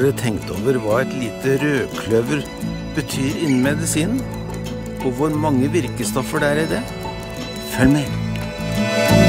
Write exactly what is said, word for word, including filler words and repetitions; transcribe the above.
dere tenkt over hva et lite rødkløver betyr innen medisinen? Og hvor mange virkestoffer det er i det? Følg med!